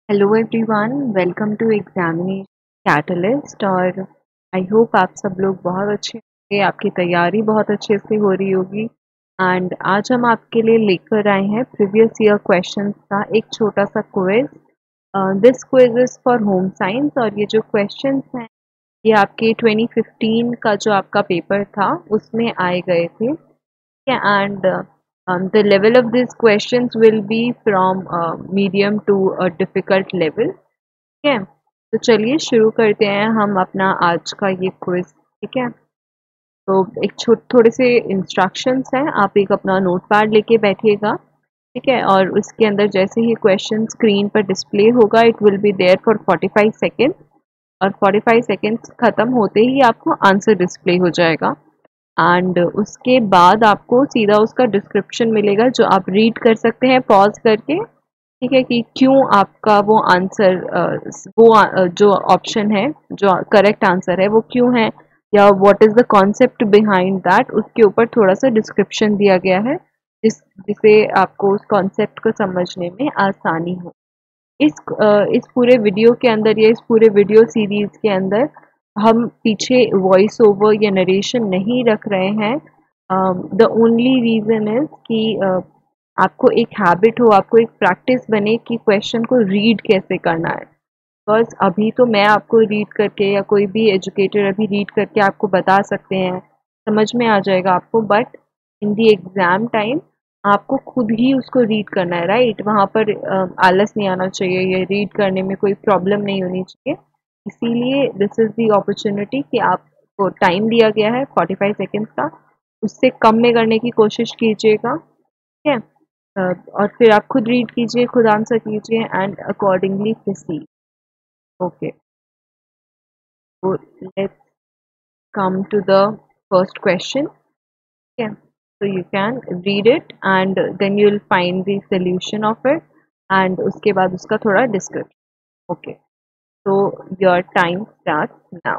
Hello everyone, welcome to examination catalyst. और I hope आप सब लोग बहुत अच्छे होंगे, आपकी तैयारी बहुत अच्छे से हो रही होगी। एंड आज हम आपके लिए लेकर आए हैं प्रीवियस ईयर क्वेश्चंस का एक छोटा सा quiz. This quiz is for home science और ये जो क्वेश्चंस हैं ये आपके 2015 का जो आपका पेपर था उसमें आए गए थे। Yeah, and the level of these questions will be from medium to a difficult level. ठीक है, तो चलिए शुरू करते हैं हम अपना आज का ये क्विज। ठीक है, तो एक थोड़े से इंस्ट्रक्शंस हैं, आप एक अपना नोट पैड लेके बैठिएगा। ठीक है, और उसके अंदर जैसे ही क्वेश्चन स्क्रीन पर डिस्प्ले होगा it will be there for 45 second, और 45 सेकेंड्स ख़त्म होते ही आपको आंसर डिस्प्ले हो जाएगा। एंड उसके बाद आपको सीधा उसका डिस्क्रिप्शन मिलेगा जो आप रीड कर सकते हैं पॉज करके। ठीक है, कि क्यों आपका वो आंसर जो ऑप्शन है, जो करेक्ट आंसर है वो क्यों है, या what is the concept behind that, उसके ऊपर थोड़ा सा डिस्क्रिप्शन दिया गया है जिसे आपको उस कॉन्सेप्ट को समझने में आसानी हो। इस पूरे वीडियो के अंदर या इस पूरे वीडियो सीरीज के अंदर हम पीछे वॉइस ओवर या नरेशन नहीं रख रहे हैं। द ओनली रीज़न इज़ कि आपको एक हैबिट हो, आपको एक प्रैक्टिस बने कि क्वेश्चन को रीड कैसे करना है। बिकॉज अभी तो मैं आपको रीड करके या कोई भी एजुकेटर अभी रीड करके आपको बता सकते हैं, समझ में आ जाएगा आपको, but in the exam time आपको खुद ही उसको रीड करना है, राइट। वहाँ पर आलस नहीं आना चाहिए, ये रीड करने में कोई प्रॉब्लम नहीं होनी चाहिए। इसीलिए दिस इज़ दी अपॉर्चुनिटी कि आपको टाइम दिया गया है 45 सेकेंड्स का, उससे कम में करने की कोशिश कीजिएगा। ठीक है, और फिर आप खुद रीड कीजिए, खुद आंसर कीजिए and accordingly proceed. Okay, so let's come to the first question. Okay, so you can read it and then you will find the solution of it and उसके बाद उसका थोड़ा description. Okay, so your time starts now.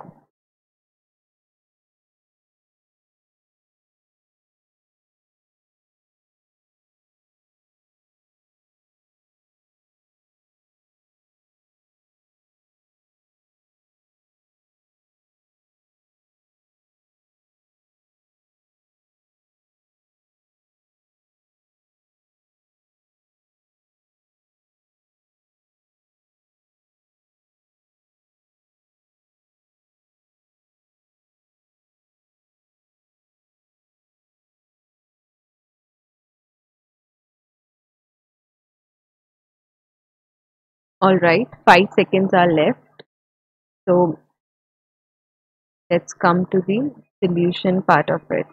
All right, 5 seconds are left. So let's come to the solution part of it.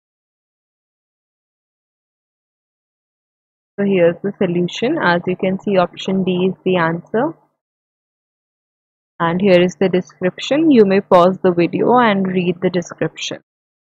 So here's the solution. As you can see, option D is the answer. And here is the description. You may pause the video and read the description.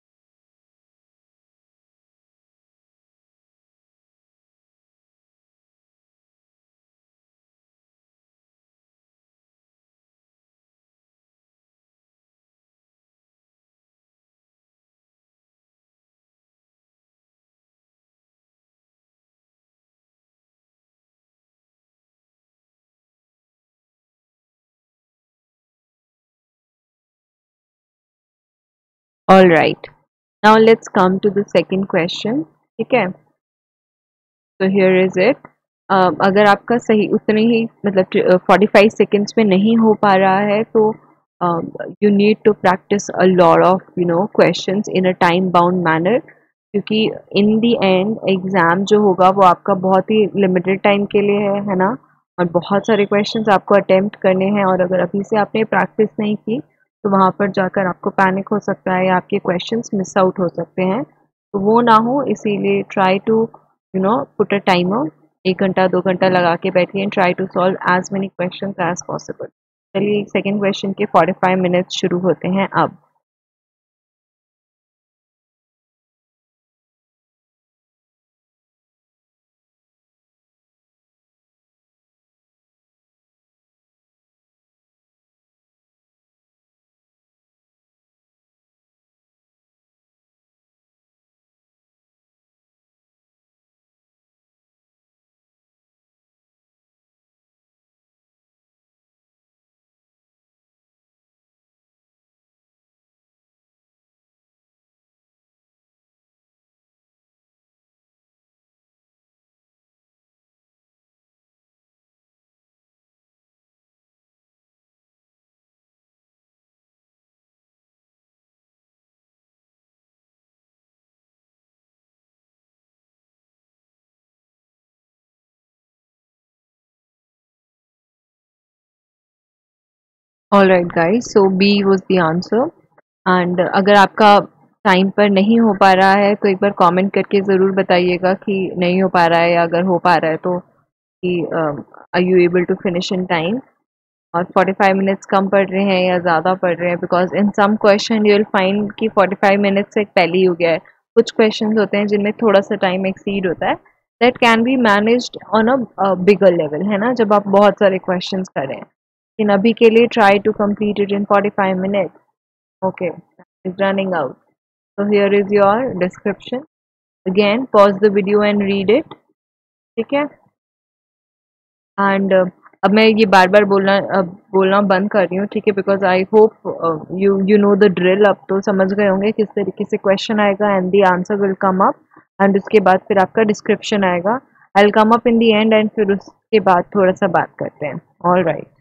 All right. Now let's come to the second question. ठीक है, तो here is it. अगर आपका सही उतने ही मतलब 45 seconds में नहीं हो पा रहा है तो you need to practise a lot of questions in a time bound manner, क्योंकि इन द एंड एग्ज़ाम जो होगा वो आपका बहुत ही लिमिटेड टाइम के लिए है ना, और बहुत सारे क्वेश्चंस आपको अटेम्प्ट करने हैं, और अगर अभी से आपने प्रैक्टिस नहीं की तो वहाँ पर जाकर आपको पैनिक हो सकता है या आपके क्वेश्चंस मिस आउट हो सकते हैं। तो वो ना हो, इसीलिए try to put a timer, 1 घंटा 2 घंटा लगा के बैठिए and try to solve as many question as possible. चलिए सेकेंड क्वेश्चन के 45 मिनट्स शुरू होते हैं अब। Alright guys, so B was the answer. And अगर आपका टाइम पर नहीं हो पा रहा है तो एक बार कमेंट करके ज़रूर बताइएगा कि नहीं हो पा रहा है, या अगर हो पा रहा है तो कि are you able to finish in time, और 45 मिनट्स कम पड़ रहे हैं या ज़्यादा पड़ रहे हैं, because in some question you will find कि 45 मिनट्स से पहले ही हो गया है। कुछ क्वेश्चंस होते हैं जिनमें थोड़ा सा टाइम एक्सीड होता है, that can be managed on a bigger level, है ना, जब आप बहुत सारे क्वेश्चंस करें। लेकिन अभी के लिए try to complete it in 45 minutes. Okay, is running out. So here is your description. Again, pause the video and read it. ठीक है? एंड अब मैं ये बार बार बोलना बंद कर रही हूँ, ठीक है, because I hope you know the drill. अब तो समझ गए होंगे किस तरीके से क्वेश्चन आएगा and the answer will come up, and उसके बाद फिर आपका डिस्क्रिप्शन आएगा। I will come up in the end, and फिर उसके बाद थोड़ा सा बात करते हैं। All right.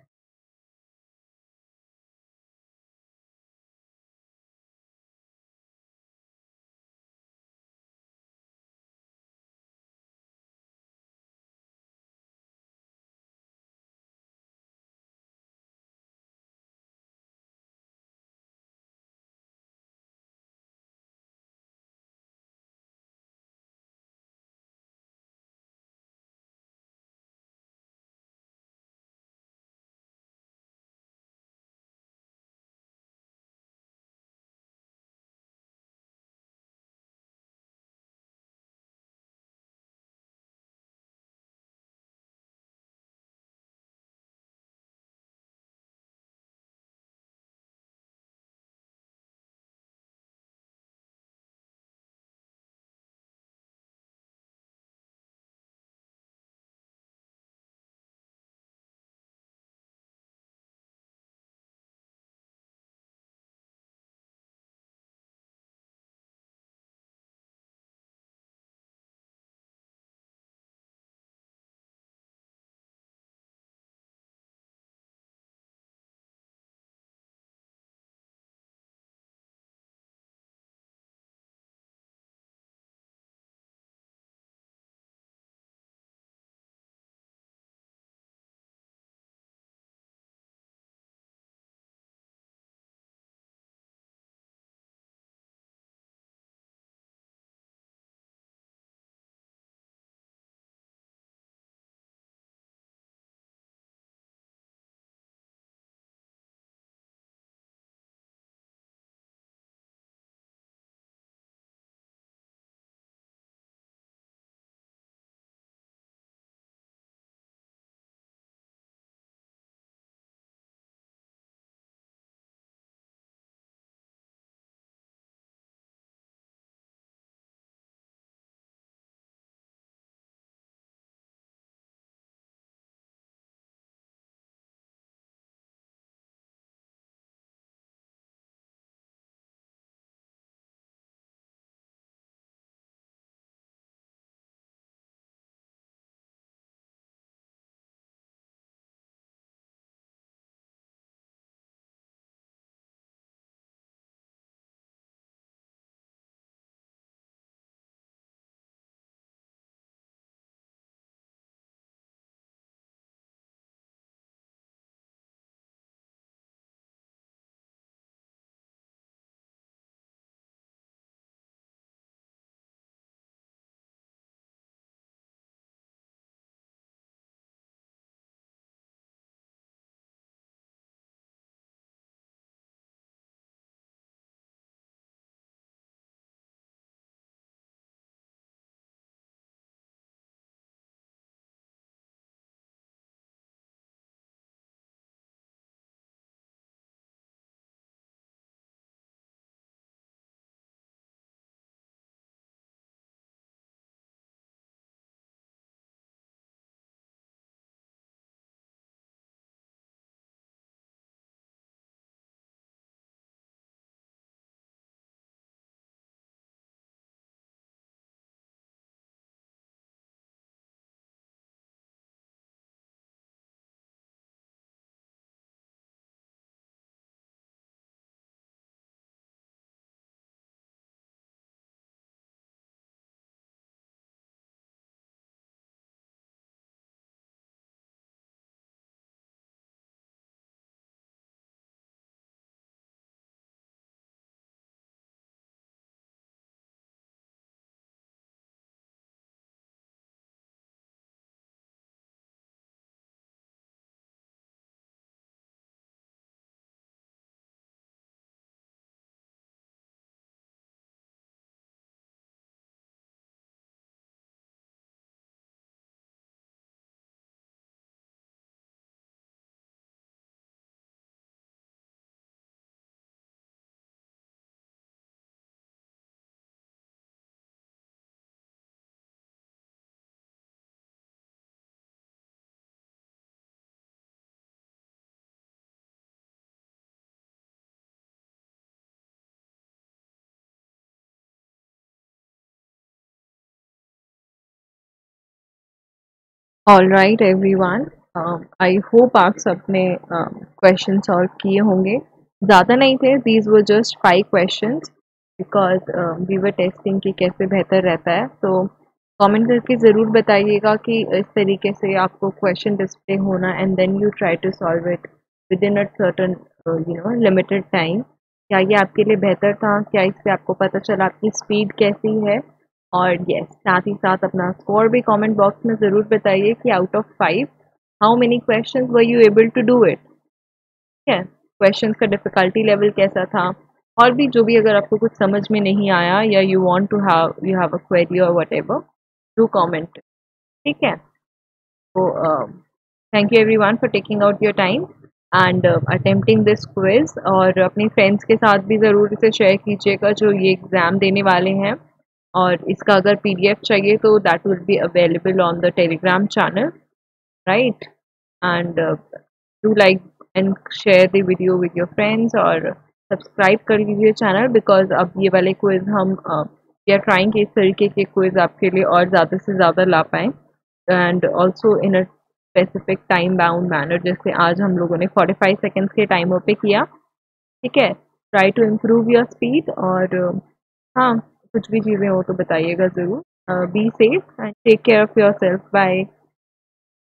All right everyone, I hope आप सबने क्वेश्चन सॉल्व किए होंगे। ज़्यादा नहीं थे, these were just 5 questions because we were testing कि कैसे बेहतर रहता है। तो कमेंट करके ज़रूर बताइएगा कि इस तरीके से आपको क्वेश्चन डिस्प्ले होना and then you try to solve it within a certain limited time. क्या ये आपके लिए बेहतर था? क्या इससे आपको पता चला आपकी स्पीड कैसी है? और यस, साथ ही साथ अपना स्कोर भी कमेंट बॉक्स में ज़रूर बताइए कि out of 5 how many questions were you able to do it. ठीक है, क्वेश्चंस का डिफ़िकल्टी लेवल कैसा था? और भी जो भी अगर आपको कुछ समझ में नहीं आया या यू हैव अ क्वेरी और व्हाटएवर, डू कमेंट। ठीक है? तो thank you everyone for taking out your time and attempting this quiz, और अपने फ्रेंड्स के साथ भी ज़रूर इसे शेयर कीजिएगा जो ये एग्ज़ाम देने वाले हैं। और इसका अगर पीडीएफ चाहिए तो that will be available on the Telegram channel, right? And do like and share the video with your friends, और सब्सक्राइब कर लीजिए चैनल बिकॉज अब ये वाले क्विज हम वी आर ट्राइंग कि इस तरीके के क्विज आपके लिए और ज़्यादा से ज़्यादा ला पाएँ and also in a specific time bound manner. जैसे आज हम लोगों ने 45 सेकेंड्स के टाइमर पे किया। ठीक है, try to improve your speed. और हाँ, कुछ भी चीज़ें हो तो बताइएगा ज़रूर। Be safe and take care of yourself. Bye.